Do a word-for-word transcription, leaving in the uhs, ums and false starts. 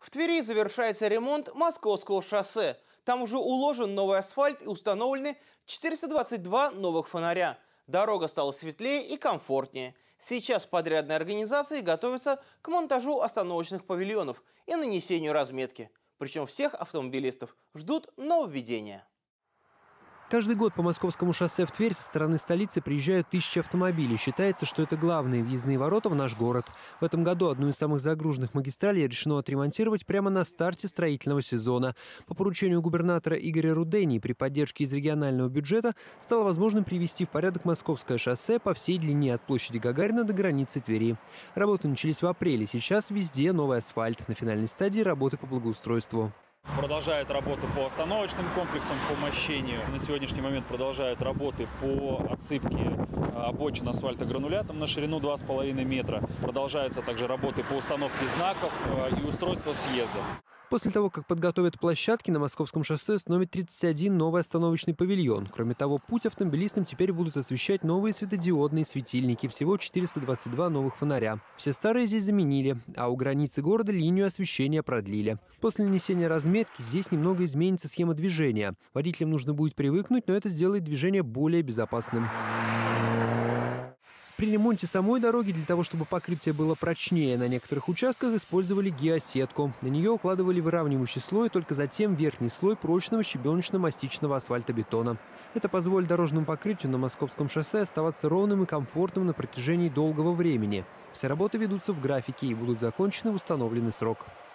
В Твери завершается ремонт Московского шоссе. Там уже уложен новый асфальт и установлены четыреста двадцать два новых фонаря. Дорога стала светлее и комфортнее. Сейчас подрядные организации готовятся к монтажу остановочных павильонов и нанесению разметки. Причем всех автомобилистов ждут нововведения. Каждый год по Московскому шоссе в Тверь со стороны столицы приезжают тысячи автомобилей. Считается, что это главные въездные ворота в наш город. В этом году одну из самых загруженных магистралей решено отремонтировать прямо на старте строительного сезона. По поручению губернатора Игоря Рудени при поддержке из регионального бюджета стало возможным привести в порядок Московское шоссе по всей длине от площади Гагарина до границы Твери. Работы начались в апреле. Сейчас везде новый асфальт. На финальной стадии работы по благоустройству. Продолжают работу по остановочным комплексам, по мощению. На сегодняшний момент продолжают работы по отсыпке обочин асфальтогранулятом на ширину два с половиной метра. Продолжаются также работы по установке знаков и устройства съездов. После того, как подготовят площадки, на Московском шоссе установят тридцать один новый остановочный павильон. Кроме того, путь автомобилистам теперь будут освещать новые светодиодные светильники. Всего четыреста двадцать два новых фонаря. Все старые здесь заменили, а у границы города линию освещения продлили. После нанесения разметки здесь немного изменится схема движения. Водителям нужно будет привыкнуть, но это сделает движение более безопасным. При ремонте самой дороги для того, чтобы покрытие было прочнее, на некоторых участках использовали геосетку. На нее укладывали выравнивающий слой, и только затем верхний слой прочного щебеночно-мастичного асфальтобетона. Это позволит дорожному покрытию на Московском шоссе оставаться ровным и комфортным на протяжении долгого времени. Все работы ведутся в графике и будут закончены в установленный срок.